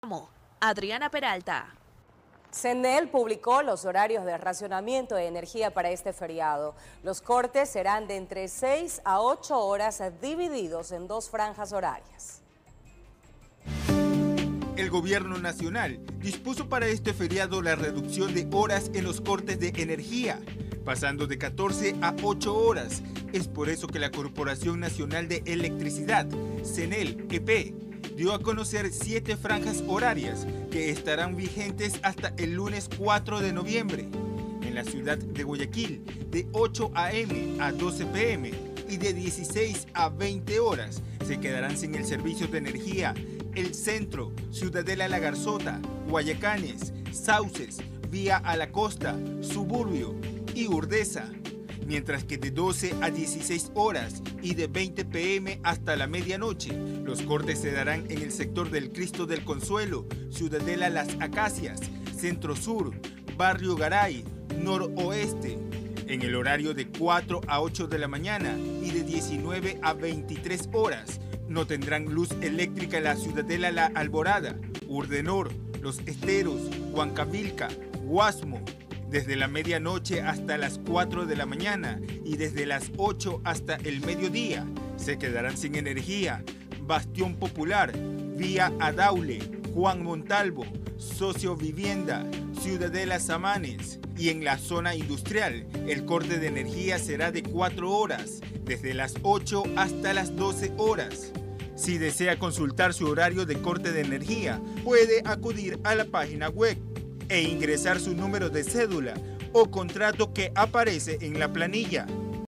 Adriana Peralta. CNEL publicó los horarios de racionamiento de energía para este feriado. Los cortes serán de entre 6 a 8 horas divididos en 2 franjas horarias. El gobierno nacional dispuso para este feriado la reducción de horas en los cortes de energía, pasando de 14 a 8 horas. Es por eso que la Corporación Nacional de Electricidad, CNEL EP, dio a conocer 7 franjas horarias que estarán vigentes hasta el lunes 4 de noviembre. En la ciudad de Guayaquil, de 8 a.m. a 12 p.m. y de 16 a 20 horas se quedarán sin el servicio de energía El Centro, Ciudadela La Garzota, Guayacanes, Sauces, Vía a la Costa, Suburbio y Urdesa. Mientras que de 12 a 16 horas y de 20 p.m. hasta la medianoche, los cortes se darán en el sector del Cristo del Consuelo, Ciudadela Las Acacias, Centro Sur, Barrio Garay, Noroeste, en el horario de 4 a 8 de la mañana y de 19 a 23 horas. No tendrán luz eléctrica en la Ciudadela La Alborada, Urdenor, Los Esteros, Huancavilca, Guasmo, desde la medianoche hasta las 4 de la mañana y desde las 8 hasta el mediodía. Se quedarán sin energía Bastión Popular, Vía Adaule, Juan Montalvo, Socio Vivienda, Ciudadela Samanes. Y en la zona industrial, el corte de energía será de 4 horas, desde las 8 hasta las 12 horas. Si desea consultar su horario de corte de energía, puede acudir a la página web e ingresar su número de cédula o contrato que aparece en la planilla.